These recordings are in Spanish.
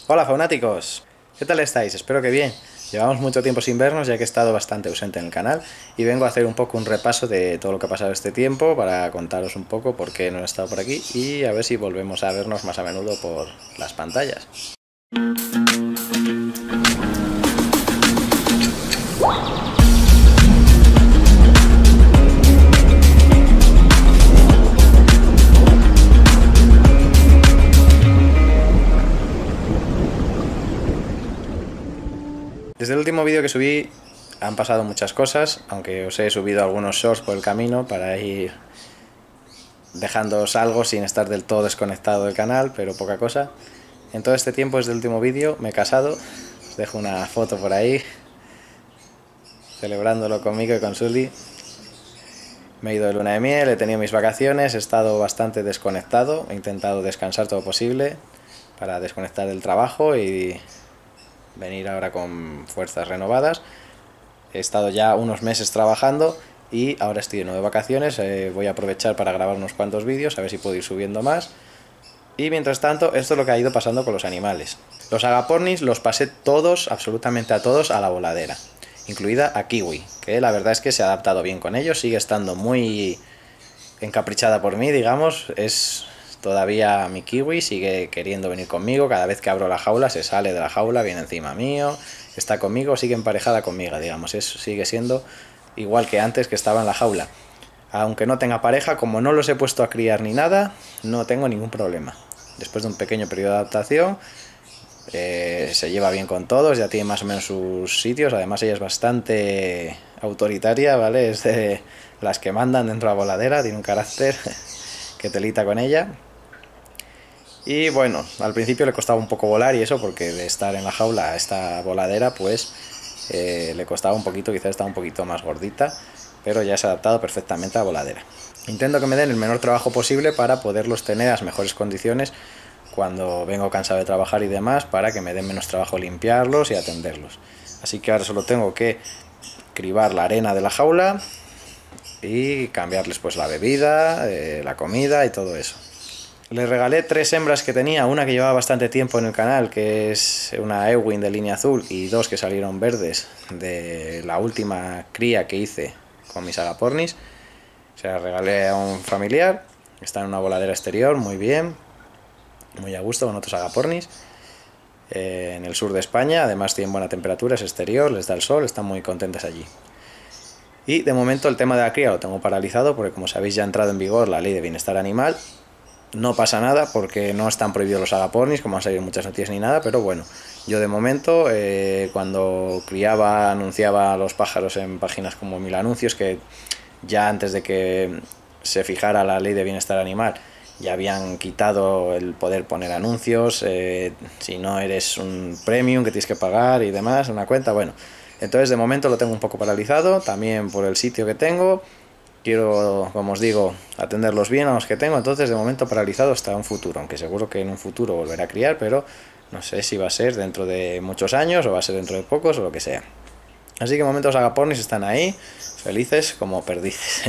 Hola faunáticos, ¿qué tal estáis? Espero que bien. Llevamos mucho tiempo sin vernos ya que he estado bastante ausente en el canal y vengo a hacer un poco un repaso de todo lo que ha pasado este tiempo para contaros un poco por qué no he estado por aquí y a ver si volvemos a vernos más a menudo por las pantallas. Desde el último vídeo que subí han pasado muchas cosas, aunque os he subido algunos shorts por el camino para ir dejándoos algo sin estar del todo desconectado del canal, pero poca cosa. En todo este tiempo, desde el último vídeo, me he casado, os dejo una foto por ahí, celebrándolo conmigo y con Sully. Me he ido de luna de miel, he tenido mis vacaciones, he estado bastante desconectado, he intentado descansar todo lo posible para desconectar del trabajo y venir ahora con fuerzas renovadas. He estado ya unos meses trabajando y ahora estoy de nuevo de vacaciones. Voy a aprovechar para grabar unos cuantos vídeos, a ver si puedo ir subiendo más. Y mientras tanto, esto es lo que ha ido pasando con los animales. Los agapornis los pasé todos, absolutamente a todos, a la voladera, incluida a Kiwi, que la verdad es que se ha adaptado bien con ellos, sigue estando muy encaprichada por mí, digamos, es todavía mi Kiwi, sigue queriendo venir conmigo, cada vez que abro la jaula se sale de la jaula, viene encima mío, está conmigo, sigue emparejada conmigo, digamos, sigue siendo igual que antes que estaba en la jaula. Aunque no tenga pareja, como no los he puesto a criar ni nada, no tengo ningún problema. Después de un pequeño periodo de adaptación, se lleva bien con todos, ya tiene más o menos sus sitios, además ella es bastante autoritaria, ¿vale? Es de las que mandan dentro de la voladera, tiene un carácter que telita con ella. Y bueno, al principio le costaba un poco volar y eso, porque de estar en la jaula a esta voladera, pues le costaba un poquito, quizás estaba un poquito más gordita, pero ya se ha adaptado perfectamente a la voladera. Intento que me den el menor trabajo posible para poderlos tener a las mejores condiciones cuando vengo cansado de trabajar y demás, para que me den menos trabajo limpiarlos y atenderlos. Así que ahora solo tengo que cribar la arena de la jaula y cambiarles pues la bebida, la comida y todo eso. Le regalé 3 hembras que tenía, una que llevaba bastante tiempo en el canal, que es una Ewing de línea azul, y 2 que salieron verdes de la última cría que hice con mis agapornis. Se las regalé a un familiar, está en una voladera exterior, muy bien, muy a gusto con otros agapornis, en el sur de España, además tienen buena temperatura, es exterior, les da el sol, están muy contentas allí. Y de momento el tema de la cría lo tengo paralizado porque, como sabéis, ya ha entrado en vigor la ley de bienestar animal. No pasa nada porque no están prohibidos los agapornis, como han salido muchas noticias ni nada, pero bueno, yo de momento cuando criaba anunciaba a los pájaros en páginas como Mil Anuncios, que ya antes de que se fijara la ley de bienestar animal ya habían quitado el poder poner anuncios, si no eres un premium que tienes que pagar y demás, una cuenta, bueno. Entonces de momento lo tengo un poco paralizado, también por el sitio que tengo. Quiero, como os digo, atenderlos bien a los que tengo, entonces de momento paralizado hasta un futuro, aunque seguro que en un futuro volverá a criar, pero no sé si va a ser dentro de muchos años o va a ser dentro de pocos o lo que sea. Así que de momento los agapornis están ahí, felices como perdices.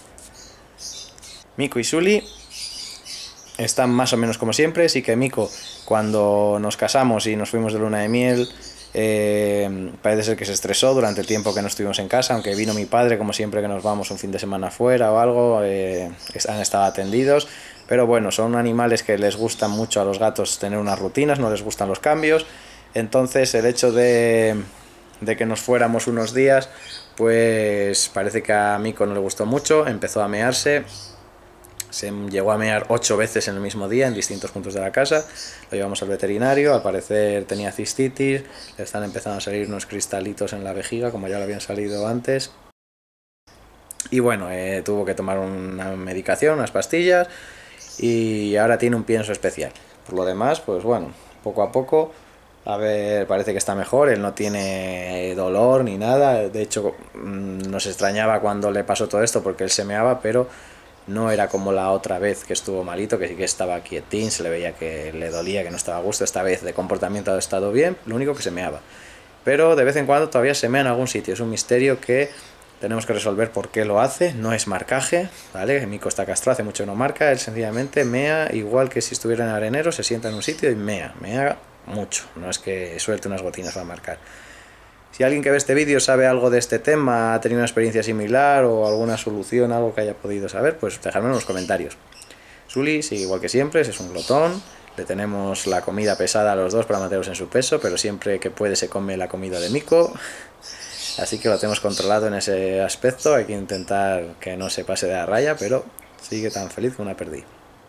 Miko y Sully están más o menos como siempre, sí que Miko, cuando nos casamos y nos fuimos de luna de miel, parece ser que se estresó durante el tiempo que no estuvimos en casa, aunque vino mi padre, como siempre que nos vamos un fin de semana fuera o algo, han estado atendidos, pero bueno, son animales que les gustan mucho a los gatos tener unas rutinas, no les gustan los cambios, entonces el hecho de que nos fuéramos unos días, pues parece que a Miko no le gustó mucho, empezó a mearse. Se llegó a mear 8 veces en el mismo día en distintos puntos de la casa. Lo llevamos al veterinario, al parecer tenía cistitis, le están empezando a salir unos cristalitos en la vejiga, como ya le habían salido antes. Y bueno, tuvo que tomar una medicación, unas pastillas, y ahora tiene un pienso especial. Por lo demás, pues bueno, poco a poco, a ver, parece que está mejor, él no tiene dolor ni nada. De hecho, nos extrañaba cuando le pasó todo esto porque él se meaba, pero no era como la otra vez que estuvo malito, que sí que estaba quietín, se le veía que le dolía, que no estaba a gusto. Esta vez de comportamiento ha estado bien, lo único que se meaba. Pero de vez en cuando todavía se mea en algún sitio, es un misterio que tenemos que resolver por qué lo hace, no es marcaje, ¿vale? Miko está castrado, hace mucho que no marca, él sencillamente mea igual que si estuviera en arenero, se sienta en un sitio y mea mucho, no es que suelte unas gotinas para marcar. Si alguien que ve este vídeo sabe algo de este tema, ha tenido una experiencia similar o alguna solución, algo que haya podido saber, pues dejadme en los comentarios. Sully sigue igual que siempre, es un glotón, le tenemos la comida pesada a los dos para mantenerlos en su peso, pero siempre que puede se come la comida de Mico, así que lo tenemos controlado en ese aspecto. Hay que intentar que no se pase de la raya, pero sigue tan feliz como una perdiz.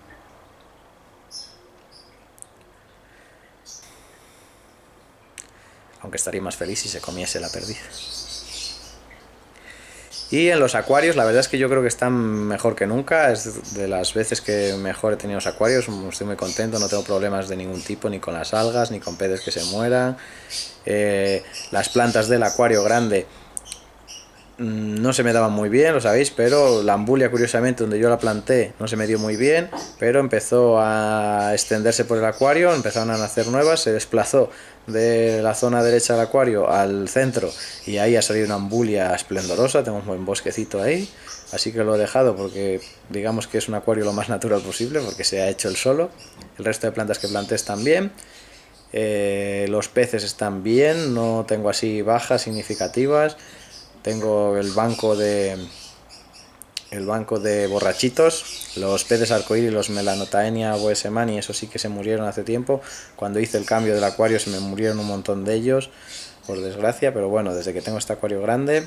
Aunque estaría más feliz si se comiese la perdiz. Y en los acuarios, la verdad es que yo creo que están mejor que nunca. Es de las veces que mejor he tenido los acuarios. Estoy muy contento, no tengo problemas de ningún tipo, ni con las algas, ni con peces que se mueran. Las plantas del acuario grande no se me daban muy bien, lo sabéis, pero la ambulia, curiosamente, donde yo la planté, no se me dio muy bien, pero empezó a extenderse por el acuario, empezaron a nacer nuevas, se desplazó de la zona derecha del acuario al centro y ahí ha salido una ambulia esplendorosa, tengo un buen bosquecito ahí, así que lo he dejado porque digamos que es un acuario lo más natural posible, porque se ha hecho el solo. El resto de plantas que planté están bien. Los peces están bien, no tengo así bajas significativas. Tengo el banco de borrachitos. Los peces arcoíris, los Melanotaenia boesemani, eso sí que se murieron hace tiempo. Cuando hice el cambio del acuario se me murieron un montón de ellos, por desgracia, pero bueno, desde que tengo este acuario grande,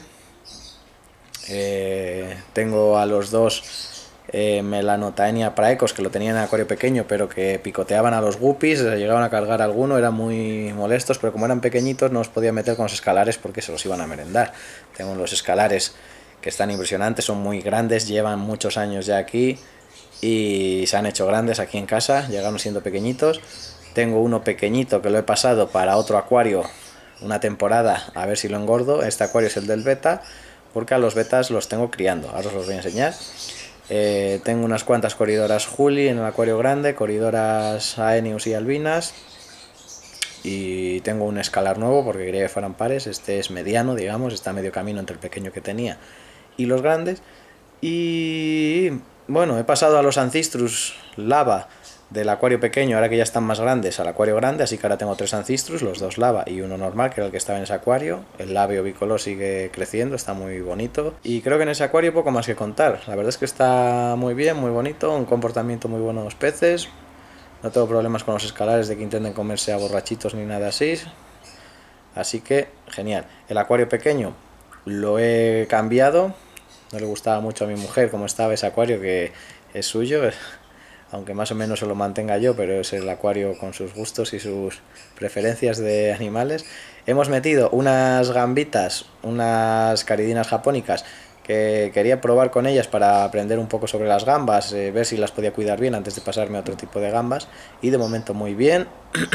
tengo a los dos Melanotaenia praecos, que lo tenían en acuario pequeño, pero que picoteaban a los guppies, se llegaban a cargar alguno, eran muy molestos, pero como eran pequeñitos no os podía meter con los escalares porque se los iban a merendar. Tengo los escalares que están impresionantes, son muy grandes, llevan muchos años ya aquí y se han hecho grandes aquí en casa, llegaron siendo pequeñitos. Tengo uno pequeñito que lo he pasado para otro acuario una temporada, a ver si lo engordo. Este acuario es el del beta, porque a los betas los tengo criando, ahora os los voy a enseñar. Tengo unas cuantas coridoras Juli en el acuario grande, coridoras Aenius y albinas, y tengo un escalar nuevo porque quería que fueran pares. Este es mediano, digamos, está a medio camino entre el pequeño que tenía y los grandes. Y bueno, he pasado a los Ancistrus lava del acuario pequeño, ahora que ya están más grandes, al acuario grande, así que ahora tengo 3 Ancistrus, los 2 lava y uno normal, que era el que estaba en ese acuario. El labio bicolor sigue creciendo, está muy bonito, y creo que en ese acuario poco más que contar. La verdad es que está muy bien, muy bonito, un comportamiento muy bueno de los peces, no tengo problemas con los escalares de que intenten comerse a borrachitos ni nada así que genial. El acuario pequeño lo he cambiado, no le gustaba mucho a mi mujer como estaba ese acuario, que es suyo, aunque más o menos se lo mantenga yo, pero es el acuario con sus gustos y sus preferencias de animales. Hemos metido unas gambitas, unas caridinas japónicas, que quería probar con ellas para aprender un poco sobre las gambas, ver si las podía cuidar bien antes de pasarme a otro tipo de gambas, y de momento muy bien.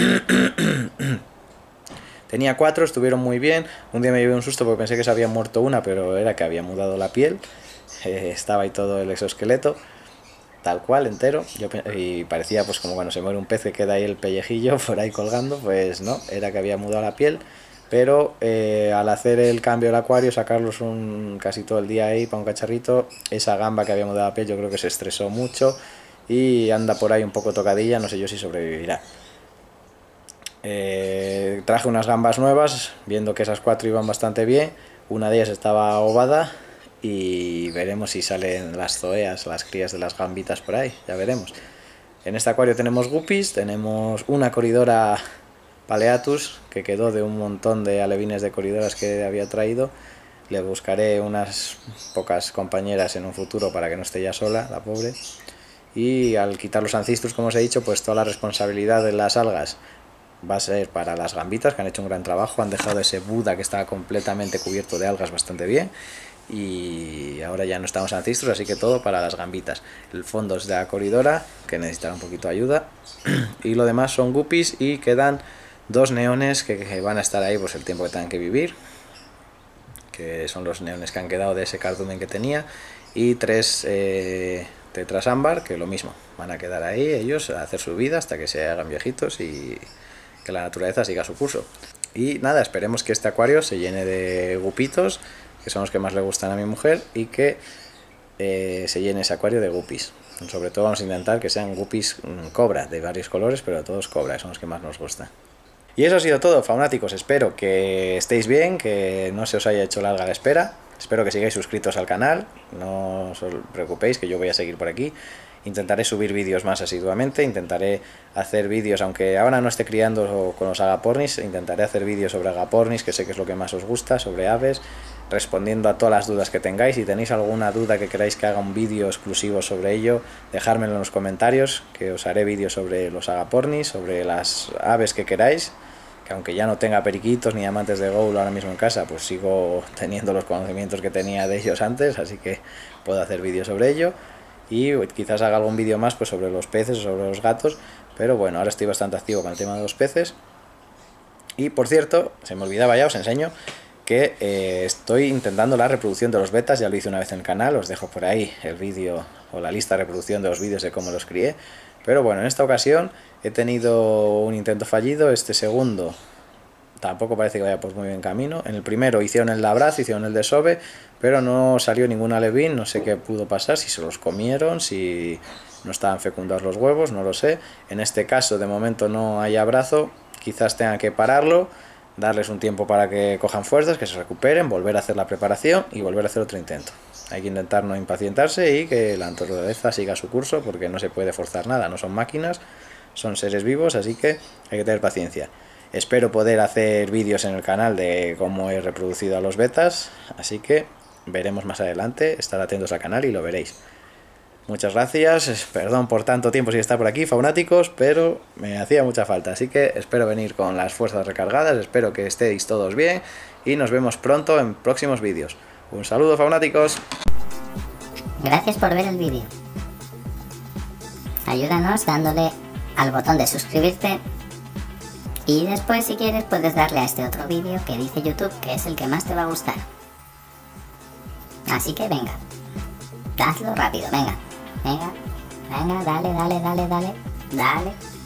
Tenía 4, estuvieron muy bien. Un día me llevé un susto porque pensé que se había muerto una, pero era que había mudado la piel, estaba ahí todo el exoesqueleto tal cual, entero, y parecía pues como cuando se muere un pez que queda ahí el pellejillo por ahí colgando. Pues no, era que había mudado la piel, pero al hacer el cambio del acuario, sacarlos casi todo el día ahí para un cacharrito, esa gamba que había mudado la piel yo creo que se estresó mucho y anda por ahí un poco tocadilla, no sé yo si sobrevivirá. Traje unas gambas nuevas, viendo que esas 4 iban bastante bien, una de ellas estaba ovada, y veremos si salen las zoeas, las crías de las gambitas por ahí, ya veremos. En este acuario tenemos guppies, tenemos una coridora paleatus que quedó de un montón de alevines de coridoras que había traído. Le buscaré unas pocas compañeras en un futuro para que no esté ya sola, la pobre. Y al quitar los ancistrus, como os he dicho, pues toda la responsabilidad de las algas va a ser para las gambitas, que han hecho un gran trabajo, han dejado ese Buda que estaba completamente cubierto de algas bastante bien, y ahora ya no estamos ancistrus, así que todo para las gambitas. El fondo es de la coridora, que necesitará un poquito de ayuda, y lo demás son guppies, y quedan 2 neones que van a estar ahí pues el tiempo que tengan que vivir, que son los neones que han quedado de ese cardumen que tenía, y 3 tetras ámbar, que lo mismo, van a quedar ahí ellos a hacer su vida hasta que se hagan viejitos y que la naturaleza siga su curso. Y nada, esperemos que este acuario se llene de gupitos, que son los que más le gustan a mi mujer, y que se llene ese acuario de guppies. Sobre todo vamos a intentar que sean guppies cobra, de varios colores, pero todos cobra, son los que más nos gustan. Y eso ha sido todo, faunáticos. Espero que estéis bien, que no se os haya hecho larga la espera. Espero que sigáis suscritos al canal. No os preocupéis, que yo voy a seguir por aquí. Intentaré subir vídeos más asiduamente. Intentaré hacer vídeos, aunque ahora no esté criando con los agapornis. Intentaré hacer vídeos sobre agapornis, que sé que es lo que más os gusta, sobre aves, respondiendo a todas las dudas que tengáis. Si tenéis alguna duda que queráis que haga un vídeo exclusivo sobre ello, dejármelo en los comentarios, que os haré vídeos sobre los agapornis, sobre las aves que queráis. Que aunque ya no tenga periquitos ni amantes de Gould ahora mismo en casa, pues sigo teniendo los conocimientos que tenía de ellos antes, así que puedo hacer vídeos sobre ello. Y quizás haga algún vídeo más pues sobre los peces o sobre los gatos, pero bueno, ahora estoy bastante activo con el tema de los peces. Y por cierto, se me olvidaba ya, os enseño que estoy intentando la reproducción de los betas. Ya lo hice una vez en el canal, os dejo por ahí el vídeo o la lista de reproducción de los vídeos de cómo los crié. Pero bueno, en esta ocasión he tenido un intento fallido. Este segundo tampoco parece que vaya por muy buen camino. En el primero hicieron el labrazo, hicieron el desove, pero no salió ningún alevín. No sé qué pudo pasar, si se los comieron, si no estaban fecundados los huevos, no lo sé. En este caso de momento no hay abrazo, quizás tenga que pararlo, darles un tiempo para que cojan fuerzas, que se recuperen, volver a hacer la preparación y volver a hacer otro intento. Hay que intentar no impacientarse y que la naturaleza siga su curso, porque no se puede forzar nada, no son máquinas, son seres vivos, así que hay que tener paciencia. Espero poder hacer vídeos en el canal de cómo he reproducido a los betas, así que veremos más adelante, estar atentos al canal y lo veréis. Muchas gracias, perdón por tanto tiempo sin estar por aquí, faunáticos, pero me hacía mucha falta, así que espero venir con las fuerzas recargadas, espero que estéis todos bien y nos vemos pronto en próximos vídeos. Un saludo, faunáticos. Gracias por ver el vídeo. Ayúdanos dándole al botón de suscribirte y después, si quieres, puedes darle a este otro vídeo que dice YouTube que es el que más te va a gustar. Así que venga, hazlo rápido, venga, venga, venga, dale, dale, dale, dale, dale.